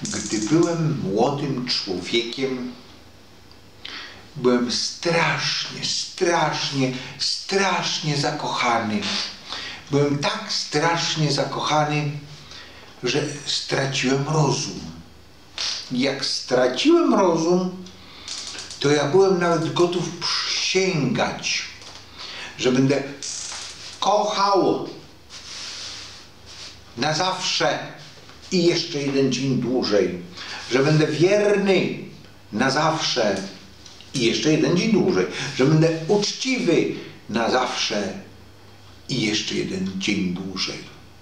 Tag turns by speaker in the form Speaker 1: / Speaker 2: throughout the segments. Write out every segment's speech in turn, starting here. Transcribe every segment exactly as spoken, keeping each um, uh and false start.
Speaker 1: Gdy byłem młodym człowiekiem, byłem strasznie, strasznie, strasznie zakochany. Byłem tak strasznie zakochany, że straciłem rozum. Jak straciłem rozum, to ja byłem nawet gotów przysięgać, że będę kochał na zawsze i jeszcze jeden dzień dłużej, że będę wierny na zawsze i jeszcze jeden dzień dłużej, że będę uczciwy na zawsze i jeszcze jeden dzień dłużej.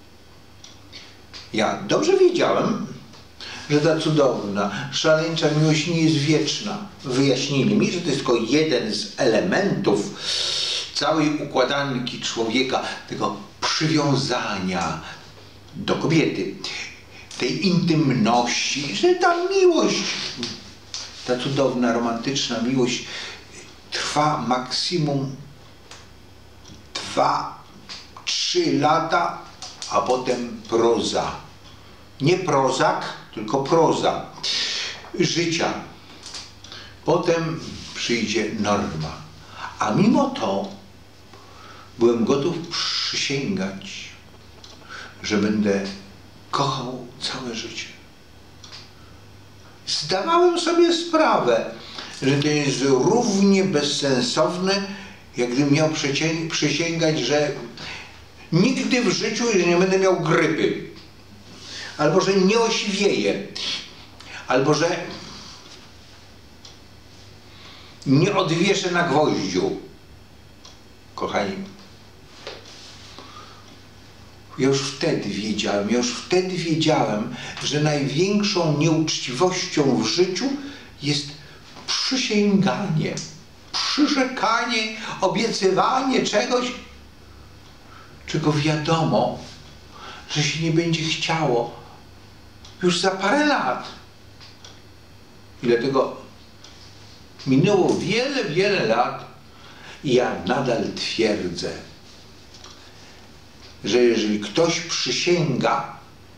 Speaker 1: Ja dobrze wiedziałem, że ta cudowna, szaleńcza miłość nie jest wieczna. Wyjaśnili mi, że to jest tylko jeden z elementów całej układanki człowieka, tego przywiązania do kobiety, tej intymności, że ta miłość, ta cudowna, romantyczna miłość trwa maksimum dwa, trzy lata, a potem proza. Nie prozak, tylko proza życia. Potem przyjdzie norma. A mimo to byłem gotów przysięgać, że będę kochał całe życie. Zdawałem sobie sprawę, że to jest równie bezsensowne, jak gdybym miał przysięgać, że nigdy w życiu nie będę miał grypy, albo że nie osiwieję, albo że nie odwieszę na gwoździu. Kochani, ja już wtedy wiedziałem, ja już wtedy wiedziałem, że największą nieuczciwością w życiu jest przysięganie, przyrzekanie, obiecywanie czegoś, czego wiadomo, że się nie będzie chciało już za parę lat. I dlatego minęło wiele, wiele lat i ja nadal twierdzę, że jeżeli ktoś przysięga,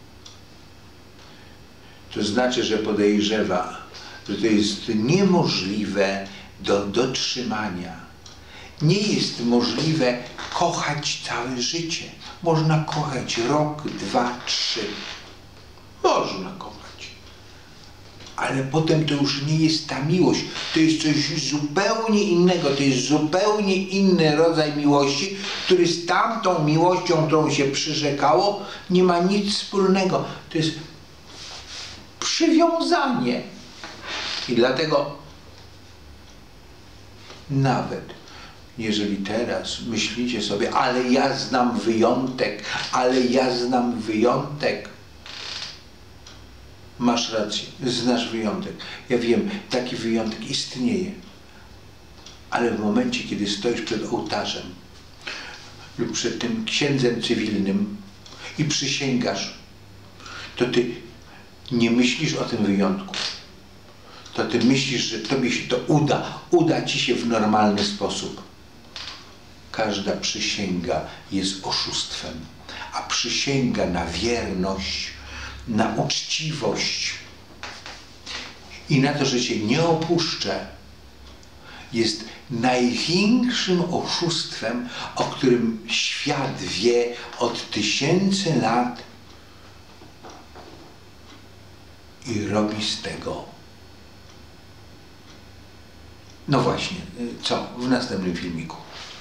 Speaker 1: to znaczy, że podejrzewa, że to jest niemożliwe do dotrzymania. Nie jest możliwe kochać całe życie. Można kochać rok, dwa, trzy. Można kochać. Ale potem to już nie jest ta miłość. To jest coś zupełnie innego. To jest zupełnie inny rodzaj miłości, który z tamtą miłością, którą się przyrzekało, nie ma nic wspólnego. To jest przywiązanie. I dlatego nawet jeżeli teraz myślicie sobie, ale ja znam wyjątek, ale ja znam wyjątek. Masz rację, znasz wyjątek. Ja wiem, taki wyjątek istnieje. Ale w momencie, kiedy stoisz przed ołtarzem lub przed tym księdzem cywilnym i przysięgasz, to ty nie myślisz o tym wyjątku. To ty myślisz, że tobie się to uda. Uda ci się w normalny sposób. Każda przysięga jest oszustwem, a przysięga na wierność, na uczciwość i na to, że cię nie opuszczę, jest największym oszustwem, o którym świat wie od tysięcy lat i robi z tego. No właśnie, co w następnym filmiku.